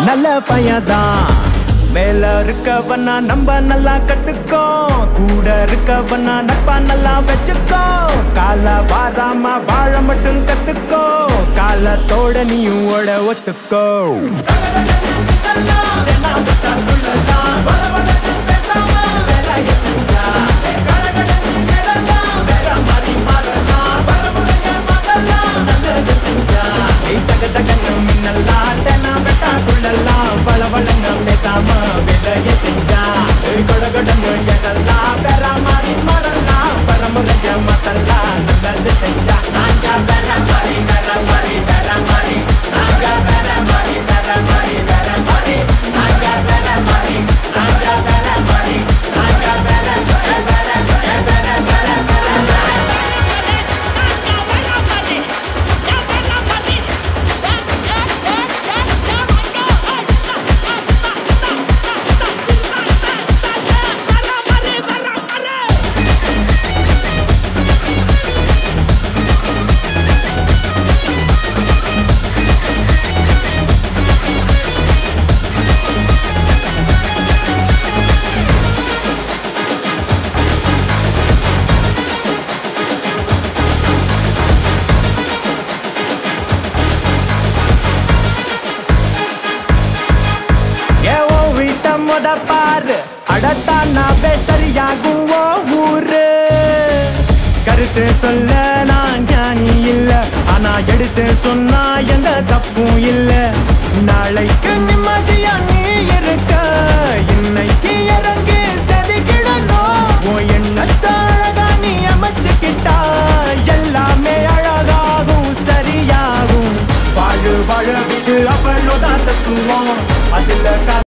நல்ல பையதான் மேல இருக்கவனா நம்ப நல்லா கத்துக்கோ கூட இருக்கவனா நட்பா நல்லா வச்சுக்கோ கால வாராம வாழ மட்டும் கத்துக்கோ காலத்தோட நீயும் ஓட ஒத்துக்கோ பேசாம வேலையை செஞ்சா கொடகொடன்னு எதெல்லாம் வேற மாதிரி மாறலாம் பரமுறைய மத்தெல்லாம் நல்லது செஞ்சா நாங்க வேற மாதிரி வேற மாதிரி வேற மாதிரி நாங்க வேற மாதிரி வேற மாதிரி வேற மாதிரி நாங்க வேற மாதிரி நாங்க வேற மாதிரி நாங்க வேற வேற வேற வேற பாரு அடத்தானாவே சரியாகும் ஊரு கருத்து சொல்ல நான் ஞானி இல்ல ஆனா எடுத்து சொன்னா எந்த தப்பும் இல்ல நாளைக்கு நிம்மதியா நீ இருக்க இன்னைக்கு இறங்கி செதுக்கிடணும் எண்ணத்தை அழகா நீ அமைச்சுக்கிட்டா எல்லாமே அழகாகும் சரியாகும் வாழு வாழ விடு அவளோதான் தத்துவம் அதுல